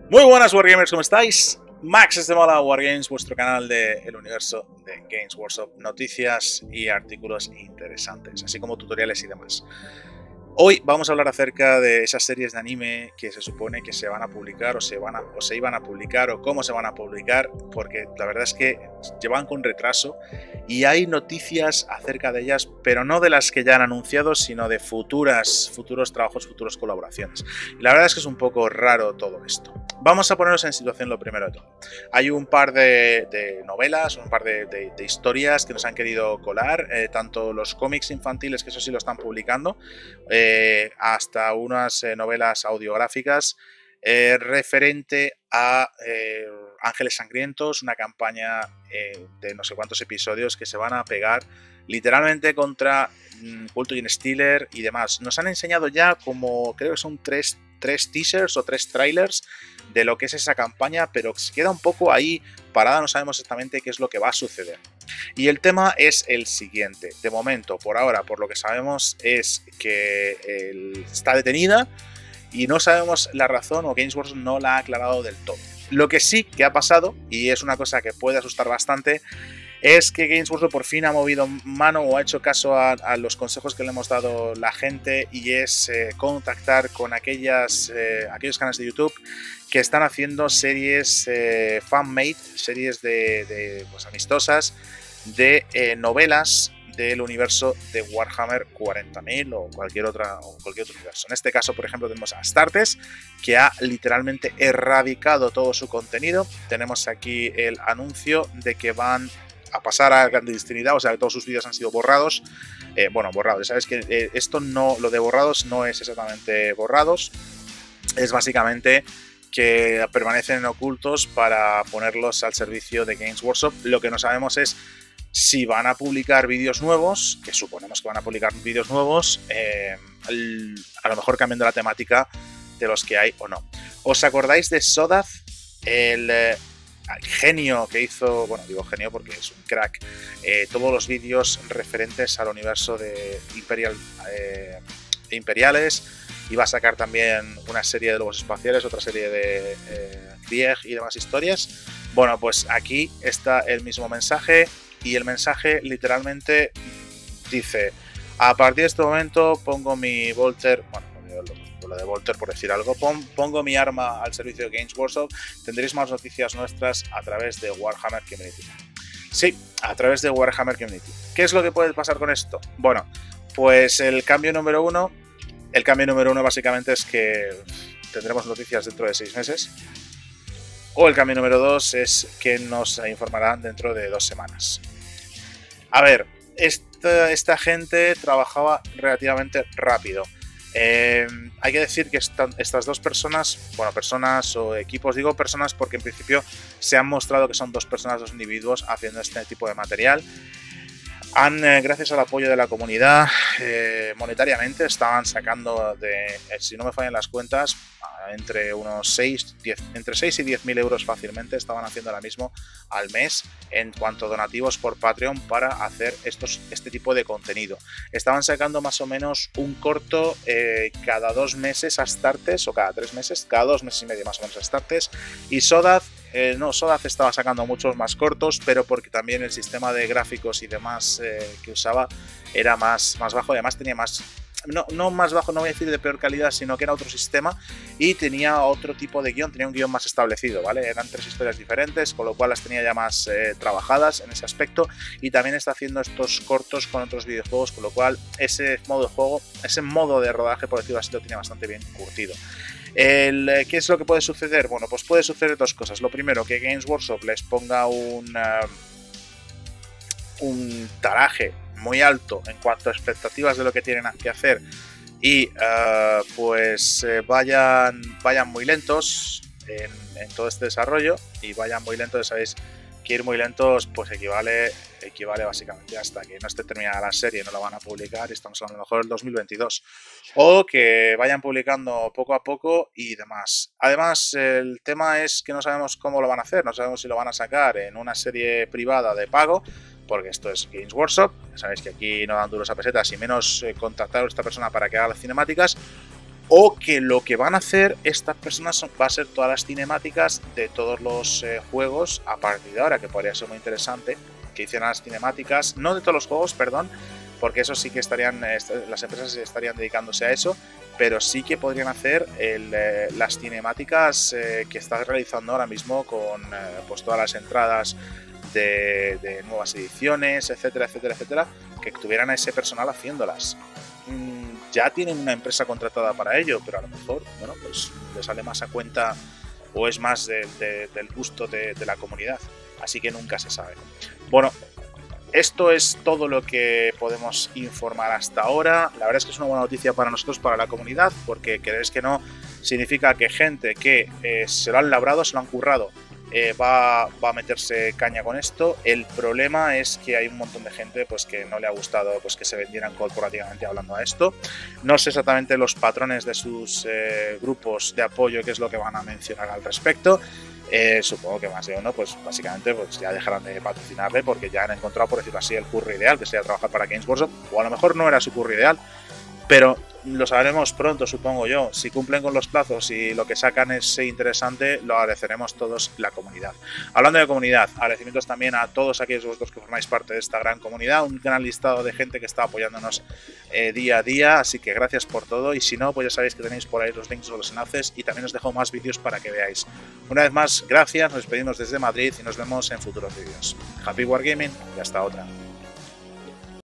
Muy buenas Wargamers, ¿cómo estáis? Max es de Mola Wargames, vuestro canal del universo de Games Workshop, noticias y artículos interesantes, así como tutoriales y demás. Hoy vamos a hablar acerca de esas series de anime que se supone que se van a publicar o se iban a publicar o cómo se van a publicar, porque la verdad es que llevan con retraso y hay noticias acerca de ellas, pero no de las que ya han anunciado, sino de futuros trabajos, futuras colaboraciones. Y la verdad es que es un poco raro todo esto. Vamos a ponernos en situación lo primero de todo. Hay un par de novelas, un par de historias que nos han querido colar, tanto los cómics infantiles, que eso sí lo están publicando, hasta unas novelas audiográficas referente a Ángeles Sangrientos, una campaña de no sé cuántos episodios que se van a pegar literalmente contra Culto Gene Stealer y demás. Nos han enseñado ya como, creo que son tres teasers o 3 trailers de lo que es esa campaña, pero se queda un poco ahí parada, no sabemos exactamente qué es lo que va a suceder. Y el tema es el siguiente. De momento, por ahora, por lo que sabemos, es que está detenida y no sabemos la razón, o Games Workshop no la ha aclarado del todo. Lo que sí que ha pasado, y es una cosa que puede asustar bastante, es que Games Workshop por fin ha movido mano o ha hecho caso a los consejos que le hemos dado la gente, y es contactar con aquellos canales de YouTube que están haciendo series fan-made, series pues, amistosas, de novelas del universo de Warhammer 40.000 o cualquier otro universo. En este caso, por ejemplo, tenemos a Astartes, que ha literalmente erradicado todo su contenido. Tenemos aquí el anuncio de que van a pasar a clandestinidad, o sea que todos sus vídeos han sido borrados. Borrados, sabes que esto no, lo de borrados no es exactamente borrados, es básicamente que permanecen ocultos para ponerlos al servicio de Games Workshop. Lo que no sabemos es si van a publicar vídeos nuevos, que suponemos que van a publicar vídeos nuevos, a lo mejor cambiando la temática de los que hay o no. ¿Os acordáis de Sodaz, el genio que hizo, bueno, digo genio porque es un crack, todos los vídeos referentes al universo de Imperiales? Iba a sacar también una serie de lobos espaciales, otra serie de Krieg y demás historias. Bueno, pues aquí está el mismo mensaje, y el mensaje literalmente dice: a partir de este momento pongo mi Volter, bueno, lo de Volter por decir algo, pongo mi arma al servicio de Games Workshop, tendréis más noticias nuestras a través de Warhammer Community. Sí, a través de Warhammer Community. ¿Qué es lo que puede pasar con esto? Bueno, pues el cambio número uno básicamente es que tendremos noticias dentro de 6 meses. O el cambio número 2 es que nos informarán dentro de 2 semanas. A ver, esta gente trabajaba relativamente rápido. Hay que decir que estas dos personas, bueno, personas o equipos, digo personas porque en principio se han mostrado que son dos personas, dos individuos haciendo este tipo de material. Gracias al apoyo de la comunidad, monetariamente estaban sacando si no me fallan las cuentas, entre 6 y 10.000 euros fácilmente estaban haciendo ahora mismo al mes en cuanto a donativos por Patreon para hacer este tipo de contenido. Estaban sacando más o menos un corto cada 2 meses a Astartes, o cada 3 meses, cada 2 meses y medio más o menos a Astartes, y Sodaz. Sodaz estaba sacando muchos más cortos, pero porque también el sistema de gráficos y demás que usaba era más bajo, y además tenía más, no más bajo, no voy a decir de peor calidad, sino que era otro sistema y tenía otro tipo de guión, tenía un guión más establecido, ¿vale? Eran 3 historias diferentes, con lo cual las tenía ya más trabajadas en ese aspecto, y también está haciendo estos cortos con otros videojuegos, con lo cual ese modo de rodaje, por decirlo así, lo tenía bastante bien curtido. ¿Qué es lo que puede suceder? Bueno, pues puede suceder 2 cosas. Lo primero, que Games Workshop les ponga un taraje muy alto en cuanto a expectativas de lo que tienen que hacer, y vayan muy lentos en todo este desarrollo, y vayan muy lentos, sabéis que ir muy lentos pues equivale básicamente hasta que no esté terminada la serie, no la van a publicar, y estamos hablando a lo mejor del 2022, o que vayan publicando poco a poco y demás. Además, el tema es que no sabemos cómo lo van a hacer, no sabemos si lo van a sacar en una serie privada de pago, porque esto es Games Workshop, ya sabéis que aquí no dan duros a pesetas, y menos contactar a esta persona para que haga las cinemáticas, o que lo que van a hacer estas personas va a ser todas las cinemáticas de todos los juegos a partir de ahora, que podría ser muy interesante que hicieran las cinemáticas, no de todos los juegos, perdón, porque eso sí que las empresas estarían dedicándose a eso, pero sí que podrían hacer las cinemáticas que estás realizando ahora mismo con pues todas las entradas de nuevas ediciones, etcétera, etcétera, etcétera, que tuvieran a ese personal haciéndolas. Ya tienen una empresa contratada para ello, pero a lo mejor, bueno, pues le sale más a cuenta o es más del gusto de la comunidad. Así que nunca se sabe. Bueno, esto es todo lo que podemos informar hasta ahora. La verdad es que es una buena noticia para nosotros, para la comunidad, porque queréis que no, significa que gente que se lo han labrado, se lo han currado, va a meterse caña con esto. El problema es que hay un montón de gente pues que no le ha gustado pues que se vendieran corporativamente hablando a esto. No sé exactamente los patrones de sus grupos de apoyo, qué es lo que van a mencionar al respecto. Supongo que más de uno pues básicamente pues ya dejarán de patrocinarle porque ya han encontrado, por decirlo así, el curry ideal, que sería trabajar para Games Workshop, o a lo mejor no era su curry ideal, pero lo sabremos pronto, supongo yo. Si cumplen con los plazos y lo que sacan es interesante, lo agradeceremos todos la comunidad. Hablando de comunidad, agradecimientos también a todos aquellos vosotros que formáis parte de esta gran comunidad, un gran listado de gente que está apoyándonos día a día, así que gracias por todo, y si no, pues ya sabéis que tenéis por ahí los links o los enlaces, y también os dejo más vídeos para que veáis. Una vez más, gracias, nos despedimos desde Madrid y nos vemos en futuros vídeos. Happy Wargaming y hasta otra.